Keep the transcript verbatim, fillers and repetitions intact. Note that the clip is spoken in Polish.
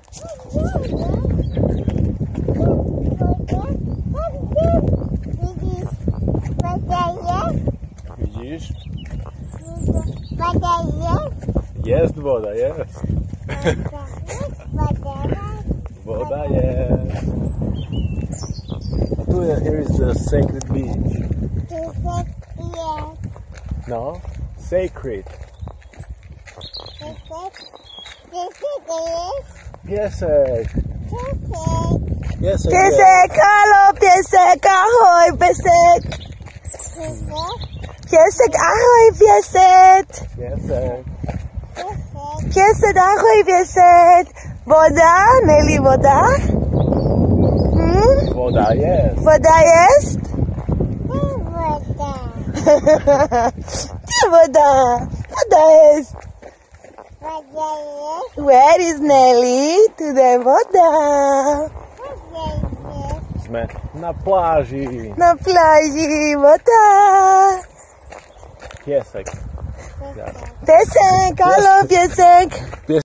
Widzisz? Jest woda, jest. Woda jest. Tu jest, here is the sacred beach. No, sacred. Piesek. Piesek. Piesek, halo, piesek, ahoj, piesek. Piesek, ahoj, piesek. Piesek. Piesek, ahoj, piesek. Woda, Nelly, woda? Hmm? Woda jest. Woda jest? Gdzie woda? Woda jest. Where is Nelly? Tutaj woda. Sme na plaži. Na plaži, woda. Piesek. Piesek, halo, piesek.